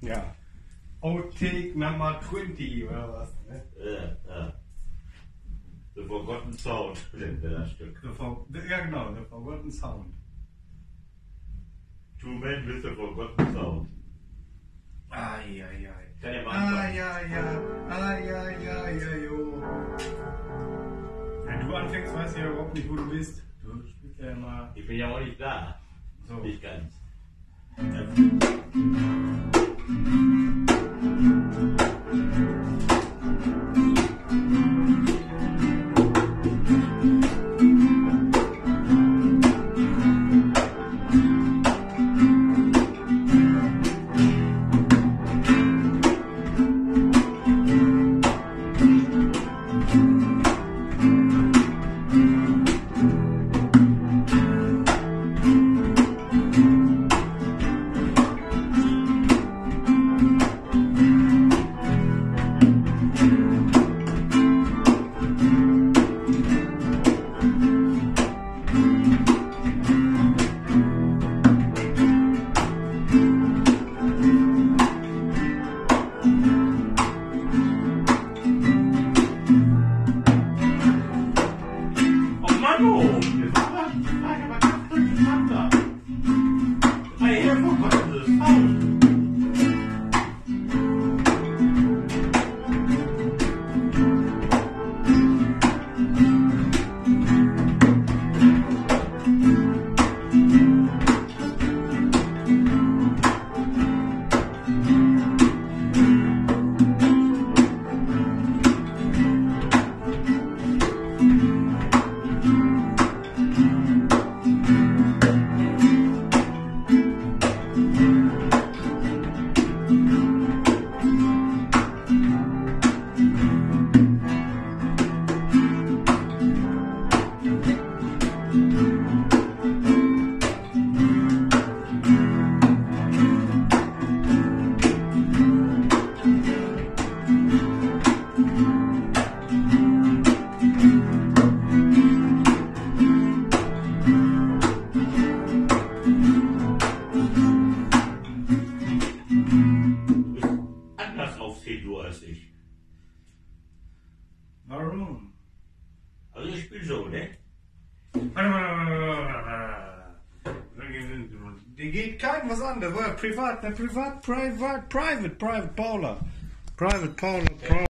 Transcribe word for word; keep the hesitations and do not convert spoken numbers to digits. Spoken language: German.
Ja. Outtake Nummer zwanzig oder was? Ne? Ja, ja. The Forgotten Sound, nennt wir das Stück. The For ja, genau, The Forgotten Sound. Two Men with the Forgotten Sound. Ai, ai, ai. Kann ja mal Ai, anfangen. ai, ai, ai, ai, ai, ai, jo. Wenn du anfängst, weiß ich ja überhaupt nicht, wo du bist. Du spielst ja immer Ich bin ja auch nicht da. so. Nicht ganz. Hallo, jetzt war ich aber ganz durcheinander. I hear Forgotten Sound. Als ich. Warum? Also ich spiele so, ne? Die geht keinem was an, das war privat, ne? Privat, private, private, private Paula. Private Paula, Paula.